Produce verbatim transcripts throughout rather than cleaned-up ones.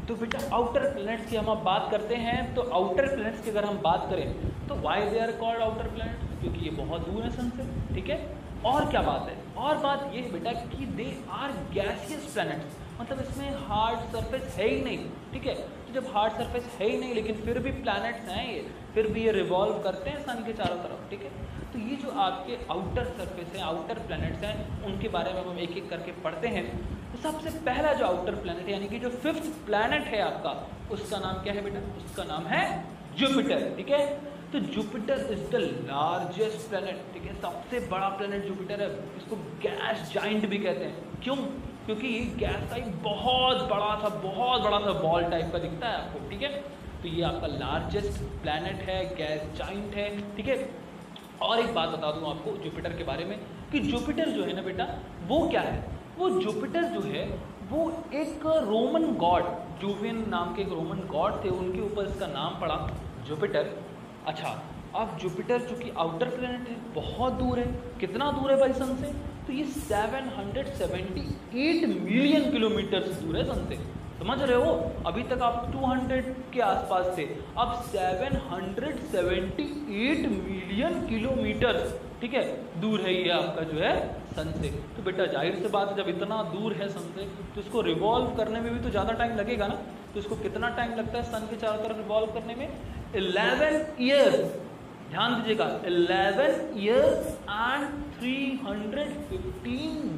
तो बेटा outer planets की हम अब बात करते हैं। तो आउटर प्लैनेट्स की अगर हम बात करें तो why they are called outer planets, क्योंकि ये बहुत दूर है सन से, ठीक है। और क्या बात है, और बात ये है बेटा कि दे आर गैसियस प्लैनेट्स, मतलब इसमें हार्ड सरफेस है ही नहीं, ठीक है। तो जब हार्ड सरफेस है ही नहीं लेकिन फिर भी प्लैनेट्स हैं ये, फिर भी ये रिवॉल्व करते हैं सन के चारों तरफ, ठीक है। तो ये जो आपके आउटर सरफेस हैं, आउटर प्लैनेट्स हैं, उनके बारे में हम एक एक करके पढ़ते हैं। तो सबसे पहला जो आउटर प्लैनेट है, यानी कि जो फिफ्थ प्लैनेट है आपका, उसका नाम क्या है बेटा? उसका नाम है जुपिटर, ठीक है। तो Jupiter is the largest planet, ठीक है। सबसे बड़ा प्लैनेट जुपिटर है। इसको गैस जाइंट भी कहते हैं। क्यों? क्योंकि ये गैस का एक बहुत बड़ा सा बहुत बड़ा सा बॉल टाइप का दिखता है आपको, ठीक है। तो ये आपका लार्जेस्ट प्लैनेट है, गैस जाइंट है, ठीक है। और एक बात बता दूं आपको जुपिटर के बारे में कि जुपिटर जो है ना बेटा, वो क्या है? वो जुपिटर जो है वो एक रोमन गॉड, जुवियन नाम के एक रोमन गॉड थे, उनके ऊपर इसका नाम पड़ा जुपिटर। अच्छा, अब जुपिटर चूंकि आउटर प्लैनेट है, बहुत दूर है। कितना दूर है भाई सन से? तो ये सात सौ अठहत्तर मिलियन किलोमीटर से दूर है सन से। समझ रहे हो? अभी तक आप दो सौ के आसपास थे, अब सात सौ अठहत्तर मिलियन किलोमीटर, ठीक है, दूर है ये आपका जो है सन से। तो बेटा जाहिर सी बात है, जब इतना दूर है सन से तो इसको रिवॉल्व करने में भी तो ज़्यादा टाइम लगेगा ना। तो इसको कितना टाइम लगता है सन के चारों तरफ रिवॉल्व करने में? Eleven years. ध्यान दीजिएगा, eleven years and three hundred fifteen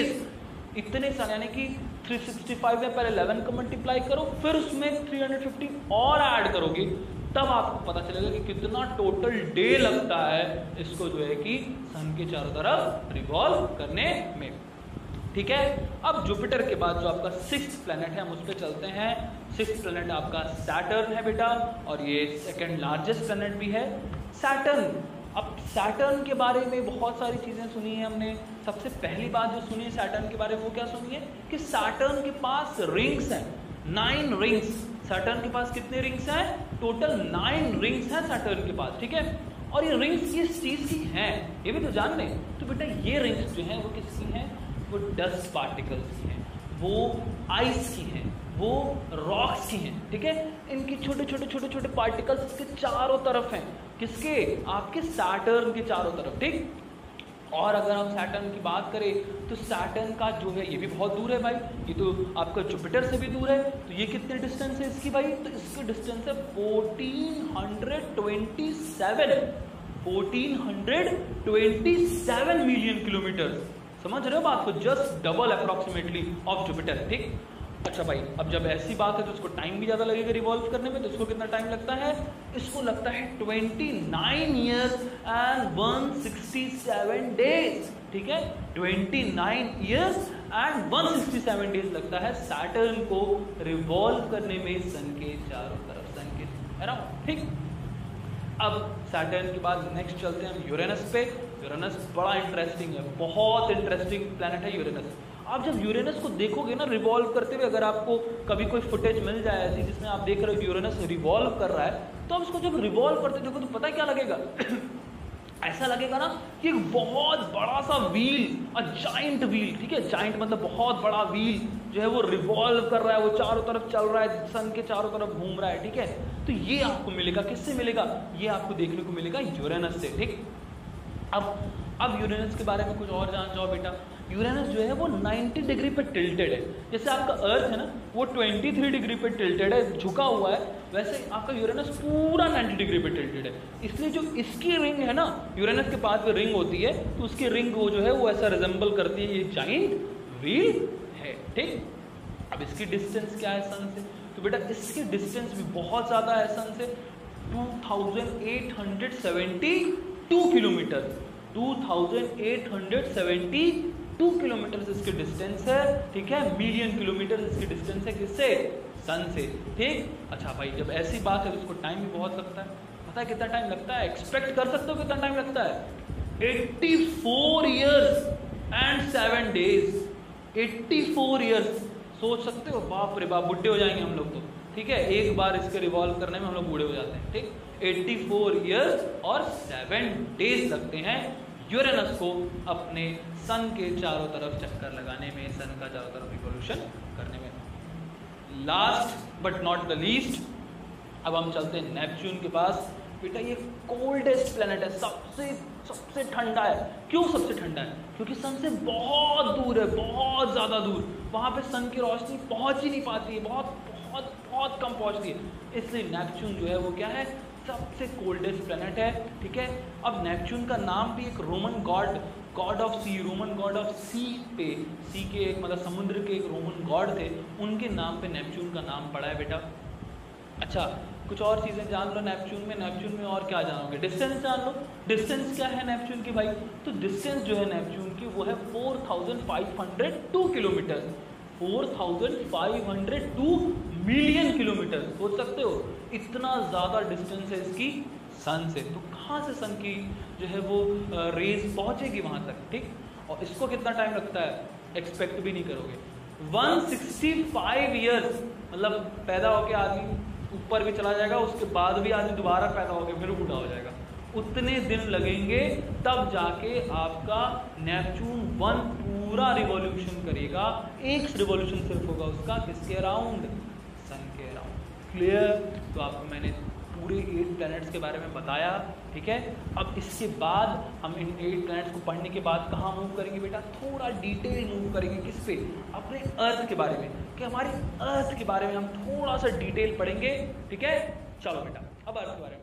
days. इतने सारे, यानी कि तीन सौ पैंसठ में पहले इलेवन को मल्टीप्लाई करो, फिर उसमें तीन सौ पंद्रह और ऐड करोगे, तब आपको पता चलेगा कि कितना टोटल डे लगता है इसको जो है कि सन के चारों तरफ रिवॉल्व करने में, ठीक है। अब जुपिटर के बाद जो आपका सिक्स्थ प्लैनेट है, हम उस पर चलते हैं। सिक्स्थ प्लैनेट आपका सैटर्न है बेटा, और ये सेकंड लार्जेस्ट प्लैनेट भी है सैटर्न। अब सैटर्न के बारे में बहुत सारी चीज़ें सुनी है हमने। सबसे पहली बात जो सुनी है सैटर्न के बारे में, वो क्या सुनी है कि सैटर्न के पास रिंग्स हैं, नाइन रिंग्स। सैटर्न के पास कितने रिंग्स हैं? टोटल नाइन रिंग्स हैं सैटर्न के पास, ठीक है। और ये रिंग्स किस चीज़ की हैं ये भी तो जान लें। तो बेटा ये रिंग्स जो हैं वो किसकी हैं? वो डस्ट पार्टिकल्स की हैं, वो आइस की हैं, वो रॉक्स की हैं, ठीक है। इनकी छोटे छोटे छोटे छोटे पार्टिकल्स इसके चारों तरफ हैं। किसके? आपके सैटर्न के चारों तरफ, ठीक। और अगर हम सैटर्न की बात करें तो सैटर्न का जो है ये भी बहुत दूर है भाई, ये तो आपका जुपिटर से भी दूर है। तो ये कितने डिस्टेंस है इसकी भाई? तो इसकी डिस्टेंस है fourteen twenty seven fourteen twenty seven million kilometre. समझ रहे हो बात को? Just double approximately of Jupiter, ठीक। अच्छा भाई, अब जब ऐसी बात है तो इसको टाइम भी ज़्यादा लगेगा रिवॉल्व करने में। तो इसको कितना टाइम लगता है? इसको लगता है twenty nine years and one sixty seven days, ठीक है। Twenty nine years and one sixty seven days लगता है सैटर्न को रिवॉल्व करने में सन के चारों तरफ, सन के अराउंड, ठीक। अब सैटर्न के बाद नेक्स्ट चलते हैं हम यूरेनस पे। यूरेनस बड़ा इंटरेस्टिंग है, बहुत इंटरेस्टिंग प्लैनेट है यूरेनस। आप जब यूरेनस को देखोगे ना रिवॉल्व करते हुए, अगर आपको कभी कोई फुटेज मिल जाए ऐसी जिसमें आप देख रहे हो यूरेनस रिवॉल्व कर रहा है, तो आप उसको जब रिवॉल्व करते देखो तो पता है क्या लगेगा? ऐसा लगेगा ना कि एक बहुत बड़ा सा व्हील, अ जाइंट व्हील, ठीक है। जाइंट मतलब बहुत बड़ा व्हील जो है वो रिवॉल्व कर रहा है, वो चारों तरफ चल रहा है, सन के चारों तरफ घूम रहा है, ठीक है। तो ये आपको मिलेगा, किससे मिलेगा? ये आपको देखने को मिलेगा यूरेनस से, ठीक। अब अब यूरेनस के बारे में कुछ और जान जाओ बेटा। यूरेनस जो है वो नब्बे डिग्री पे टिल्टेड है। जैसे आपका अर्थ है ना, वो तेईस डिग्री पे टिल्टेड है, झुका हुआ है, वैसे आपका यूरेनस पूरा नब्बे डिग्री पे टिल्टेड है। इसलिए जो इसकी रिंग है ना, यूरेनस के पास में रिंग होती है, तो उसकी रिंग वो जो है वो ऐसा रिजेंबल करती है, ये जाइंट व्हील है, ठीक। अब इसकी डिस्टेंस क्या है सन से? तो बेटा इसकी डिस्टेंस भी बहुत ज़्यादा है सन से, two thousand eight hundred seventy two kilometre two thousand eight hundred seventy two kilometre इसकी डिस्टेंस है, ठीक है। मिलियन किलोमीटर इसकी डिस्टेंस है किससे? सन से, ठीक। अच्छा भाई, जब ऐसी बात है तो उसको टाइम भी बहुत लगता है। पता है कितना टाइम लगता है? एक्सपेक्ट कर सकते हो कितना टाइम लगता है? चौरासी इयर्स एंड सेवन डेज। चौरासी इयर्स, सोच सकते हो? बाप रे बाप, बुढ़े हो जाएंगे हम लोग तो, ठीक है। एक बार इसके रिवॉल्व करने में हम लोग बूढ़े हो जाते हैं, ठीक। चौरासी इयर्स और सेवन डेज लगते हैं यूरेनस को अपने सन के चारों तरफ चक्कर लगाने में, सन का चारों तरफ रिवॉल्यूशन करने में। Last but not the least, अब हम चलते हैं नेपच्यून के पास। बेटा ये कोल्डेस्ट प्लेनेट है, सबसे सबसे ठंडा है। क्यों सबसे ठंडा है? क्योंकि सन से बहुत दूर है, बहुत ज़्यादा दूर। वहाँ पे सन की रोशनी पहुँच ही नहीं पाती है, बहुत बहुत बहुत कम पहुँचती है। इसलिए नेपच्यून जो है वो क्या है, सबसे कोल्डेस्ट प्लेनेट है। ठीक है, अब नेपच्यून का नाम भी एक Roman god god of sea, Roman god of sea पे, सी के एक मतलब समुद्र के एक रोमन गॉड थे, उनके नाम पे नेपच्यून का नाम पड़ा है बेटा। अच्छा, कुछ और चीज़ें जान लो नेपच्यून में। नेपच्यून में और क्या जानोगे? डिस्टेंस जान लो। डिस्टेंस क्या है नेपच्यून की भाई? तो डिस्टेंस जो है नेपच्यून की वो है four thousand five hundred two kilometre, four thousand five hundred two million kilometre. सोच सकते हो इतना ज़्यादा डिस्टेंस है इसकी सन से। तो कहाँ से सन की जो है वो रेज पहुँचेगी वहाँ तक? ठीक, और इसको कितना टाइम लगता है एक्सपेक्ट भी नहीं करोगे। वन सिक्सटी फाइव ईयर्स, मतलब पैदा होके आदमी ऊपर भी चला जाएगा, उसके बाद भी आदमी दोबारा पैदा होके फिर बूढ़ा हो जाएगा। उतने दिन लगेंगे तब जाके आपका नेपच्यून वन पूरा रिवॉल्यूशन करेगा। एक रिवॉल्यूशन सिर्फ होगा उसका, किसके अराउंड? सन के अराउंड। क्लियर? तो आपको मैंने पूरे एट प्लैनेट्स के बारे में बताया। ठीक है, अब इसके बाद हम इन एट प्लैनेट्स को पढ़ने के बाद कहाँ मूव करेंगे बेटा? थोड़ा डिटेल मूव करेंगे। किस पे? अपने अर्थ के बारे में, कि हमारी अर्थ के बारे में हम थोड़ा सा डिटेल पढ़ेंगे। ठीक है, चलो बेटा अब अर्थ के बारे में